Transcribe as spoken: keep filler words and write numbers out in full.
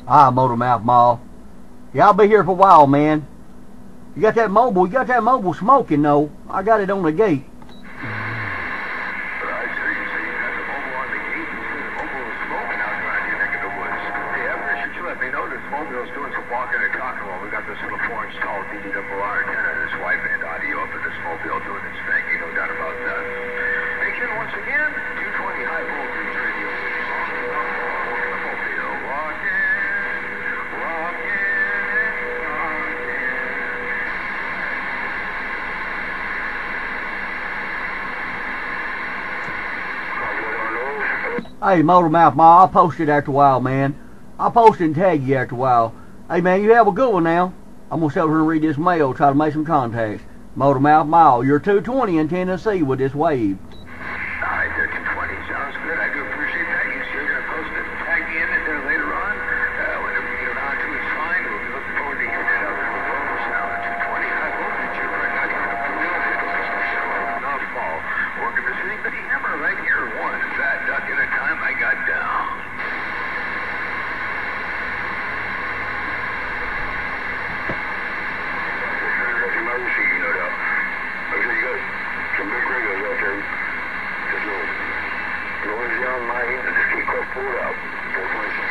Ah, Motormouth Mall. Yeah, I'll be here for a while, man. You got that mobile, you got that mobile smoking, though. I got it on the gate. Mobile's doing some walking and talking while we got this little four inch tall D D double R antenna and his wife and audio up in this mobile doing its thing, ain't no doubt about that. Hey, Ken, once again, two twenty high voltage radio waves on the mobile. Walking, walking, walking. Hey, Motormouth Mall, I'll post it after a while, man. I'll post it and tag you after a while. Hey, man, you have a good one now. I'm going to sit over here and read this mail, try to make some contacts. Motormouth Mall, you're two twenty in Tennessee with this wave. Alright, there, two twenty. Sounds good. I do appreciate that. You still going to post it and tag me in it there later on? Uh, whenever you get around to it, it's fine. We'll be looking forward to hearing it out there with Rose now. two twenty high voltage. You're right now. You're going to put it on North Fall. Working the city, but hammer right here. One fat duck at a time I got down. Some big radios out there. Just know, noise down my end and just keep close pulled out. four twenty-six.